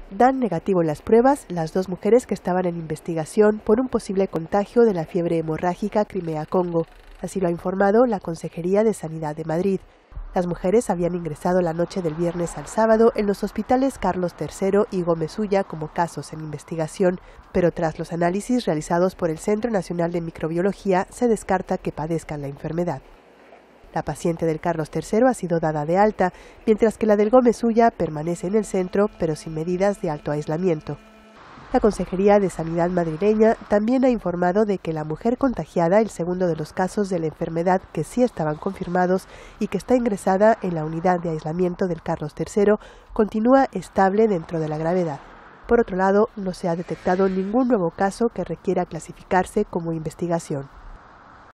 Dan negativo en las pruebas las dos mujeres que estaban en investigación por un posible contagio de la fiebre hemorrágica Crimea-Congo. Así lo ha informado la Consejería de Sanidad de Madrid. Las mujeres habían ingresado la noche del viernes al sábado en los hospitales Carlos III y Gómez Ulla como casos en investigación, pero tras los análisis realizados por el Centro Nacional de Microbiología se descarta que padezcan la enfermedad. La paciente del Carlos III ha sido dada de alta, mientras que la del Gómez Ulla permanece en el centro, pero sin medidas de alto aislamiento. La Consejería de Sanidad madrileña también ha informado de que la mujer contagiada, el segundo de los casos de la enfermedad que sí estaban confirmados y que está ingresada en la unidad de aislamiento del Carlos III, continúa estable dentro de la gravedad. Por otro lado, no se ha detectado ningún nuevo caso que requiera clasificarse como investigación.